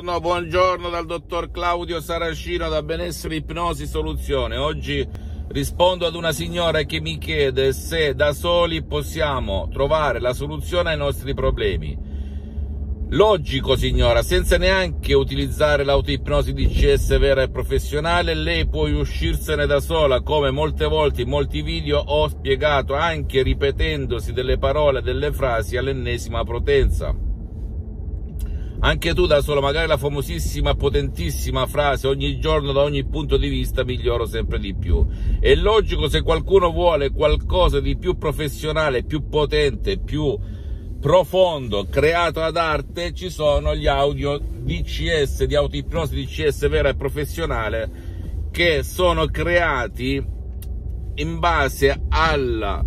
Buongiorno dal dottor Claudio Saracino da Benessere Ipnosi Soluzione. Oggi rispondo ad una signora che mi chiede se da soli possiamo trovare la soluzione ai nostri problemi. Logico, signora, senza neanche utilizzare l'autoipnosi DCS vera e professionale, lei può uscirsene da sola, come molte volte in molti video ho spiegato, anche ripetendosi delle parole, delle frasi all'ennesima potenza. Anche tu da solo, magari la famosissima, potentissima frase ogni giorno da ogni punto di vista miglioro sempre di più. È logico, se qualcuno vuole qualcosa di più professionale, più potente, più profondo, creato ad arte, ci sono gli audio DCS, di autoipnosi DCS vera e professionale, che sono creati in base al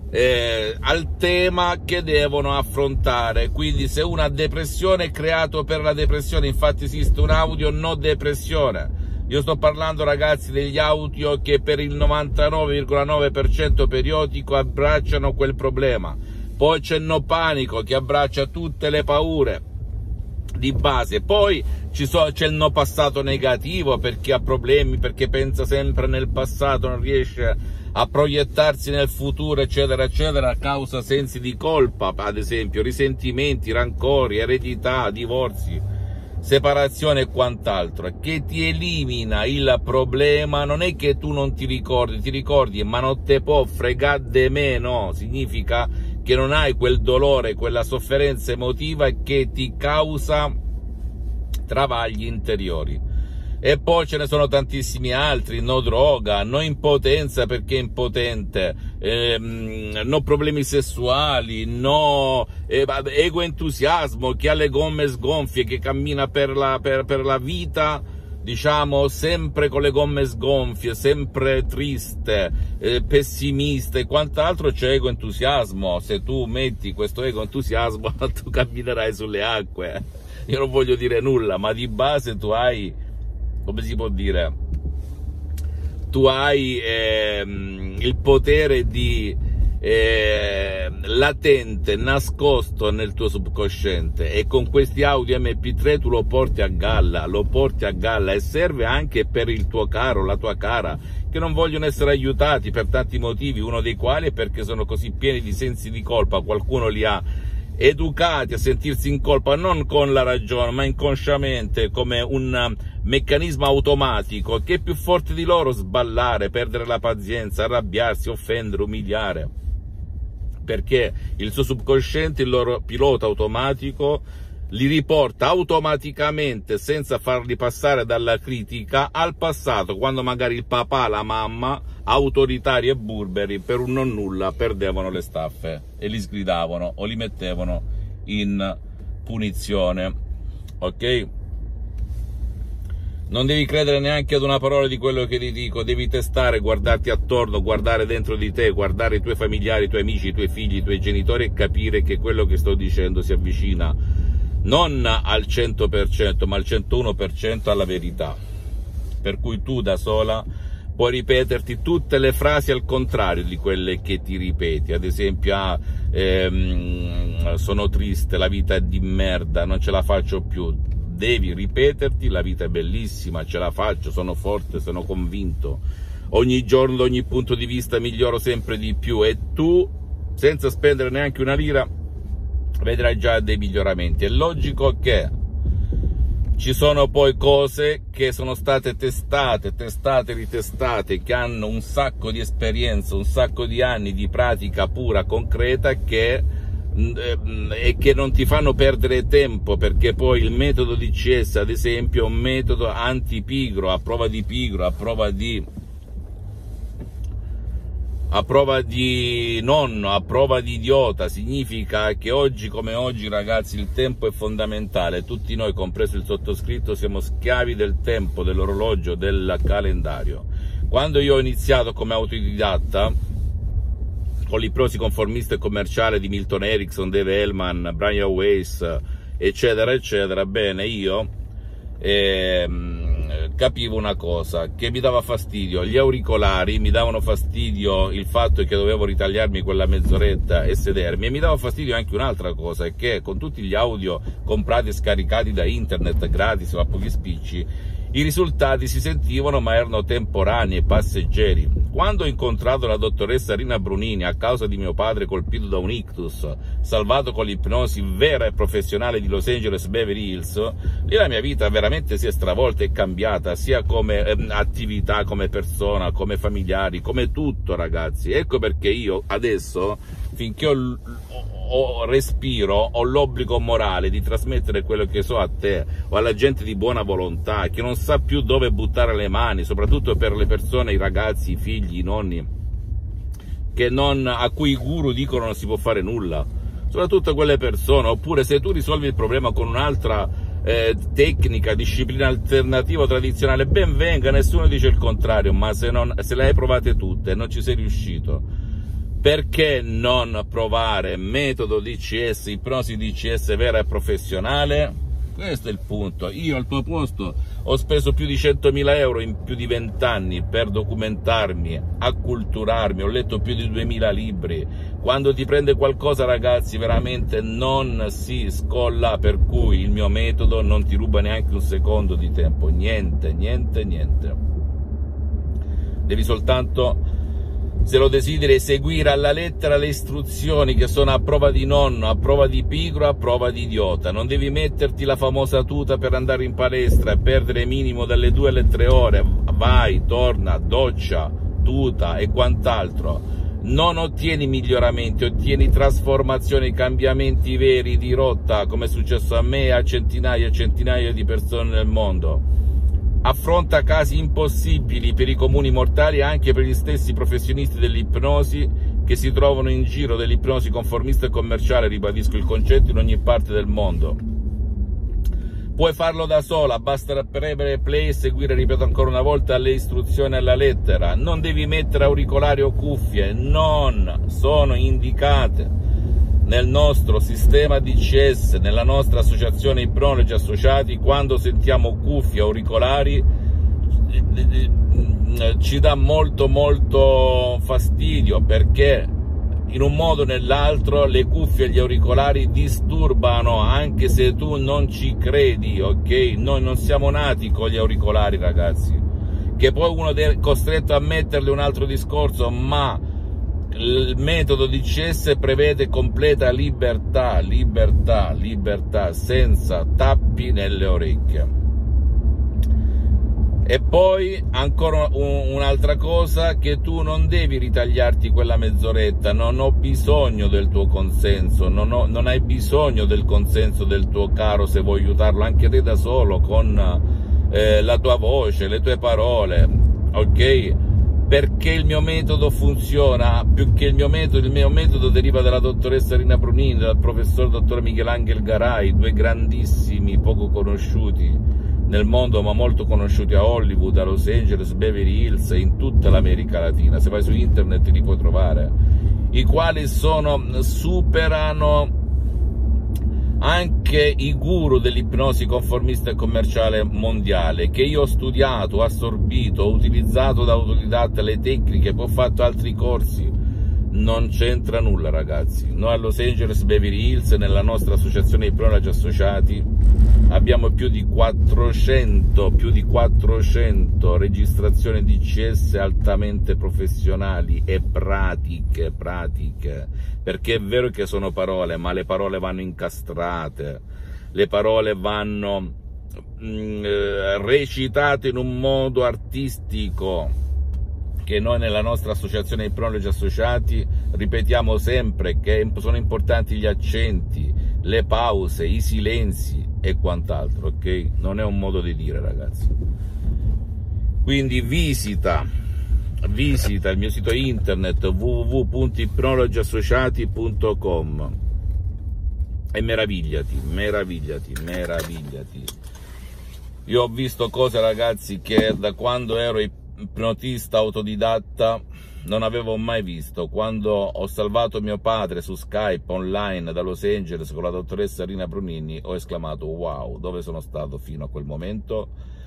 tema che devono affrontare. Quindi se una depressione è creato per la depressione, infatti esiste un audio no depressione. Io sto parlando, ragazzi, degli audio che per il 99,9% periodico abbracciano quel problema. Poi c'è no panico, che abbraccia tutte le paure di base. Poi c'è il no passato negativo, perché ha problemi, perché pensa sempre nel passato, non riesce a proiettarsi nel futuro, eccetera eccetera, a causa sensi di colpa, ad esempio risentimenti, rancori, eredità, divorzi, separazione e quant'altro, che ti elimina il problema. Non è che tu non ti ricordi, ma non te può fregare de meno, significa che non hai quel dolore, quella sofferenza emotiva che ti causa travagli interiori. E poi ce ne sono tantissimi altri: no droga, no impotenza perché è impotente, no problemi sessuali, no ego entusiasmo, che ha le gomme sgonfie, che cammina per la vita, diciamo, sempre con le gomme sgonfie, sempre triste, pessimista e quant'altro. C'è ego entusiasmo. Se tu metti questo ego entusiasmo, tu camminerai sulle acque. Io non voglio dire nulla, ma di base tu hai, come si può dire, tu hai il potere di latente, nascosto nel tuo subconsciente, e con questi audio MP3 tu lo porti a galla, e serve anche per il tuo caro, la tua cara, che non vogliono essere aiutati per tanti motivi, uno dei quali è perché sono così pieni di sensi di colpa. Qualcuno li ha educati a sentirsi in colpa, non con la ragione, ma inconsciamente, come un meccanismo automatico che è più forte di loro: sballare, perdere la pazienza, arrabbiarsi, offendere, umiliare, perché il suo subconsciente, il loro pilota automatico, li riporta automaticamente, senza farli passare dalla critica, al passato, quando magari il papà, la mamma, autoritari e burberi, per un non nulla perdevano le staffe e li sgridavano o li mettevano in punizione. Ok? Non devi credere neanche ad una parola di quello che ti dico, devi testare, guardarti attorno, guardare dentro di te, guardare i tuoi familiari, i tuoi amici, i tuoi figli, i tuoi genitori, e capire che quello che sto dicendo si avvicina non al 100%, ma al 101% alla verità. Per cui tu da sola puoi ripeterti tutte le frasi al contrario di quelle che ti ripeti. Ad esempio, sono triste, la vita è di merda, non ce la faccio più. Devi ripeterti: la vita è bellissima, ce la faccio, sono forte, sono convinto, ogni giorno da ogni punto di vista miglioro sempre di più. E tu, senza spendere neanche una lira, vedrai già dei miglioramenti. È logico che ci sono poi cose che sono state testate, ritestate, che hanno un sacco di esperienza, un sacco di anni di pratica pura, concreta, e che non ti fanno perdere tempo, perché poi il metodo DCS, ad esempio, è un metodo antipigro, a prova di pigro, a prova di nonno, a prova di idiota. Significa che oggi come oggi, ragazzi, il tempo è fondamentale. Tutti noi, compreso il sottoscritto, siamo schiavi del tempo, dell'orologio, del calendario. Quando io ho iniziato come autodidatta con l'ipnosi conformista e commerciale di Milton Erickson, Dave Hellman, Brian Weiss, eccetera eccetera, bene, io capivo una cosa che mi dava fastidio: gli auricolari mi davano fastidio, il fatto che dovevo ritagliarmi quella mezz'oretta e sedermi, e mi dava fastidio anche un'altra cosa, è che con tutti gli audio comprati e scaricati da internet gratis o a pochi spicci, i risultati si sentivano ma erano temporanei e passeggeri. Quando ho incontrato la dottoressa Rina Brunini a causa di mio padre colpito da un ictus, salvato con l'ipnosi vera e professionale di Los Angeles Beverly Hills, lì la mia vita veramente si è stravolta e cambiata, sia come attività, come persona, come familiari, come tutto, ragazzi. Ecco perché io adesso, finché respiro, ho l'obbligo morale di trasmettere quello che so a te o alla gente di buona volontà che non sa più dove buttare le mani, soprattutto per le persone, i ragazzi, i figli, i nonni a cui i guru dicono non si può fare nulla, soprattutto quelle persone. Oppure, se tu risolvi il problema con un'altra tecnica, disciplina alternativa o tradizionale, ben venga, nessuno dice il contrario, ma se le hai provate tutte e non ci sei riuscito, perché non provare metodo DCS, ipnosi DCS vera e professionale? Questo è il punto. Io al tuo posto ho speso più di 100.000 euro in più di 20 anni per documentarmi, acculturarmi, ho letto più di 2000 libri. Quando ti prende qualcosa, ragazzi, veramente non si scolla, per cui il mio metodo non ti ruba neanche un secondo di tempo, niente, niente, niente. Devi soltanto, se lo desideri, seguire alla lettera le istruzioni, che sono a prova di nonno, a prova di pigro, a prova di idiota. Non devi metterti la famosa tuta per andare in palestra e perdere minimo dalle 2 alle 3 ore. Vai, torna, doccia, tuta e quant'altro. Non ottieni miglioramenti, ottieni trasformazioni, cambiamenti veri di rotta, come è successo a me e a centinaia e centinaia di persone nel mondo. Affronta casi impossibili per i comuni mortali, anche per gli stessi professionisti dell'ipnosi che si trovano in giro, dell'ipnosi conformista e commerciale, ribadisco il concetto, in ogni parte del mondo. Puoi farlo da sola, basta premere play e seguire, ripeto ancora una volta, le istruzioni alla lettera. Non devi mettere auricolari o cuffie, non sono indicate. Nel nostro sistema DCS, nella nostra associazione Ipnologi Associati, quando sentiamo cuffie, auricolari, ci dà molto fastidio, perché in un modo o nell'altro le cuffie e gli auricolari disturbano, anche se tu non ci credi, ok? Noi non siamo nati con gli auricolari, ragazzi. Che poi uno è costretto a metterli, un altro discorso, ma il metodo DCS prevede completa libertà, senza tappi nelle orecchie. E poi ancora un'altra cosa, che tu non devi ritagliarti quella mezz'oretta, non ho bisogno del tuo consenso, non hai bisogno del consenso del tuo caro se vuoi aiutarlo, anche te da solo, con la tua voce, le tue parole, ok? Perché il mio metodo funziona, più che il mio metodo deriva dalla dottoressa Rina Brunini, dal professor dottor Michelangelo Garay, due grandissimi, poco conosciuti nel mondo, ma molto conosciuti a Hollywood, a Los Angeles, Beverly Hills e in tutta l'America Latina. Se vai su internet li puoi trovare, i quali superano anche i guru dell'ipnosi conformista e commerciale mondiale, che io ho studiato, ho assorbito, ho utilizzato da autodidatta le tecniche, poi ho fatto altri corsi. Non c'entra nulla, ragazzi. Noi a Los Angeles Beverly Hills, nella nostra associazione Ipnologi Associati, abbiamo più di 400 registrazioni DCS altamente professionali e pratiche, perché è vero che sono parole, ma le parole vanno incastrate, le parole vanno recitate in un modo artistico, che noi nella nostra associazione Ipnologi Associati ripetiamo sempre, che sono importanti gli accenti, le pause, i silenzi e quant'altro, ok? Non è un modo di dire, ragazzi. Quindi visita il mio sito internet www.ipnologiassociati.com e meravigliati. Io ho visto cose, ragazzi, che da quando ero ipnotista autodidatta non avevo mai visto. Quando ho salvato mio padre su Skype online da Los Angeles con la dottoressa Rina Brunini, ho esclamato: wow, dove sono stato fino a quel momento?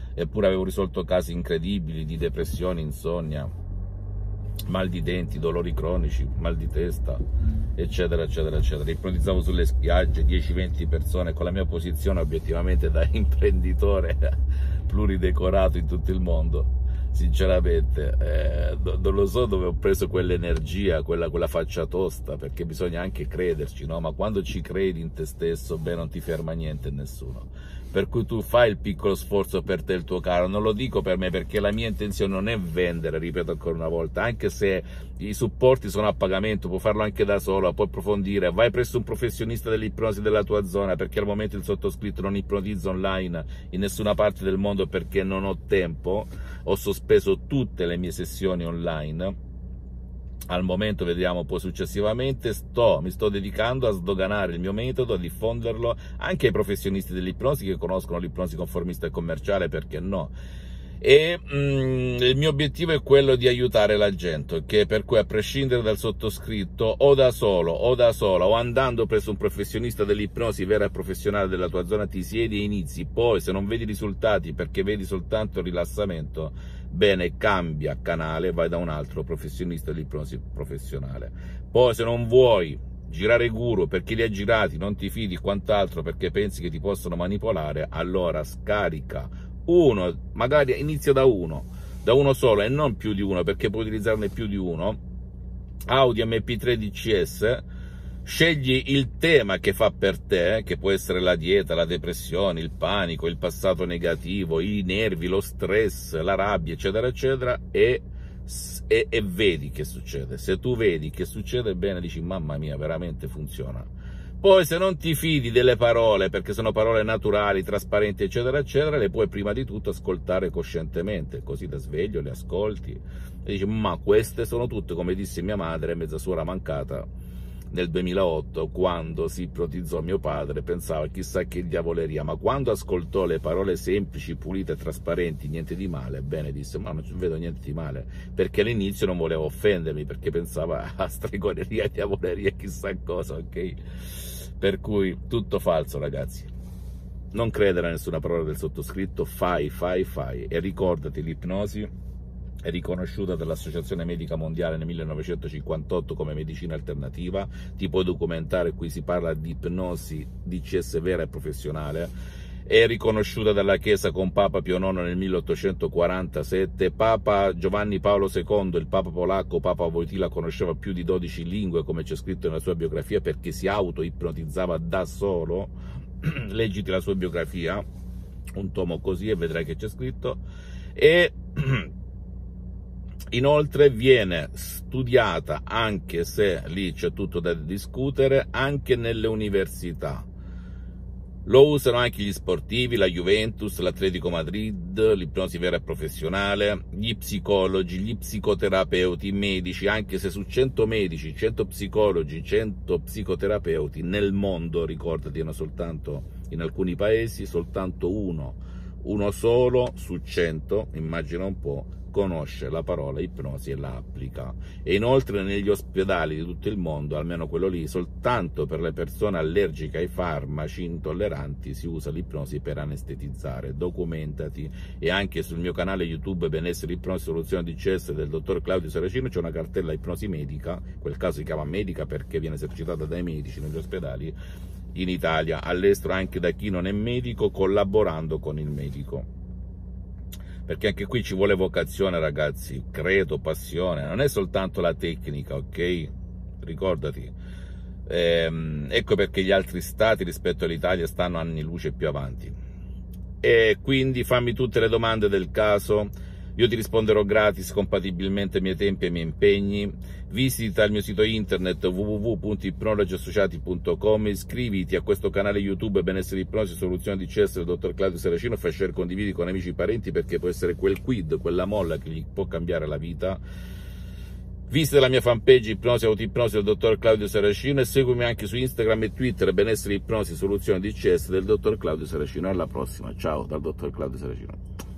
eppure avevo risolto casi incredibili di depressione, insonnia, mal di denti, dolori cronici, mal di testa, eccetera eccetera eccetera. Ipnotizzavo sulle spiagge 10-20 persone con la mia posizione obiettivamente da imprenditore pluridecorato in tutto il mondo. Sinceramente non lo so dove ho preso quell'energia, quella faccia tosta, perché bisogna anche crederci, no? Ma quando ci credi in te stesso, beh, non ti ferma niente e nessuno. Per cui tu fai il piccolo sforzo per te e il tuo caro. Non lo dico per me, perché la mia intenzione non è vendere, ripeto ancora una volta, anche se i supporti sono a pagamento, puoi farlo anche da solo, puoi approfondire, vai presso un professionista dell'ipnosi della tua zona, perché al momento il sottoscritto non ipnotizza online in nessuna parte del mondo perché non ho tempo, ho sospeso tutte le mie sessioni online. Al momento, vediamo poi successivamente, mi sto dedicando a sdoganare il mio metodo, a diffonderlo anche ai professionisti dell'ipnosi che conoscono l'ipnosi conformista e commerciale, perché no? E il mio obiettivo è quello di aiutare la gente, che per cui, a prescindere dal sottoscritto, o da solo o da sola o andando presso un professionista dell'ipnosi vera e professionale della tua zona, ti siedi e inizi. Poi, se non vedi risultati perché vedi soltanto rilassamento, bene, cambia canale, vai da un altro professionista dell'ipnosi professionale. Poi, se non vuoi girare guru perché li hai girati, non ti fidi quant'altro perché pensi che ti possono manipolare, allora scarica uno, magari inizia da uno solo e non più di uno, perché puoi utilizzarne più di uno, Audio MP3 DCS, scegli il tema che fa per te, che può essere la dieta, la depressione, il panico, il passato negativo, i nervi, lo stress, la rabbia, eccetera eccetera, e vedi che succede. Se tu vedi che succede bene, dici mamma mia, veramente funziona. Poi, se non ti fidi delle parole, perché sono parole naturali, trasparenti, eccetera eccetera, le puoi prima di tutto ascoltare coscientemente, così da sveglio le ascolti e dici ma queste sono tutte, come disse mia madre, mezza suora mancata, nel 2008, quando si ipnotizzò mio padre, pensava chissà che diavoleria, ma quando ascoltò le parole semplici, pulite e trasparenti, niente di male, bene, disse ma non vedo niente di male, perché all'inizio non voleva offendermi, perché pensava a stregoneria, diavoleria, chissà cosa, ok? Per cui tutto falso, ragazzi. Non credere a nessuna parola del sottoscritto, fai e ricordati, l'ipnosi è riconosciuta dall'Associazione Medica Mondiale nel 1958 come medicina alternativa. Ti puoi documentare, qui si parla di ipnosi DCS vera e professionale. È riconosciuta dalla Chiesa con Papa Pio IX nel 1847, Papa Giovanni Paolo II, il Papa polacco, Papa Wojtyla, conosceva più di 12 lingue, come c'è scritto nella sua biografia, perché si auto-ipnotizzava da solo. Leggiti la sua biografia, un tomo così, e vedrai che c'è scritto. E inoltre viene studiata, anche se lì c'è tutto da discutere, anche nelle università. Lo usano anche gli sportivi, la Juventus, l'Atletico Madrid, l'ipnosi vera e professionale, gli psicologi, gli psicoterapeuti, i medici, anche se su 100 medici, 100 psicologi, 100 psicoterapeuti nel mondo, ricordati, ne soltanto in alcuni paesi, soltanto uno solo su 100, immagina un po', conosce la parola ipnosi e la applica. E inoltre negli ospedali di tutto il mondo, almeno quello lì, soltanto per le persone allergiche ai farmaci intolleranti si usa l'ipnosi per anestetizzare. Documentati. E anche sul mio canale YouTube Benessere Ipnosi Soluzione DCS del dottor Claudio Saracino c'è una cartella ipnosi medica, in quel caso si chiama medica perché viene esercitata dai medici negli ospedali in Italia, all'estero anche da chi non è medico, collaborando con il medico. Perché anche qui ci vuole vocazione, ragazzi, credo, passione, non è soltanto la tecnica, ok? Ricordati. Ecco perché gli altri stati rispetto all'Italia stanno anni luce più avanti. E quindi fammi tutte le domande del caso, io ti risponderò gratis, compatibilmente ai miei tempi e ai miei impegni. Visita il mio sito internet www.ipnologiassociati.com, iscriviti a questo canale YouTube Benessere Ipnosi Soluzione DCS del dottor Claudio Saracino, fai share, condividi con amici e parenti, perché può essere quel quid, quella molla che gli può cambiare la vita. Visita la mia fanpage Ipnosi Autoipnosi del dottor Claudio Saracino e seguimi anche su Instagram e Twitter Benessere Ipnosi Soluzione DCS del dottor Claudio Saracino. Alla prossima, ciao dal dottor Claudio Saracino.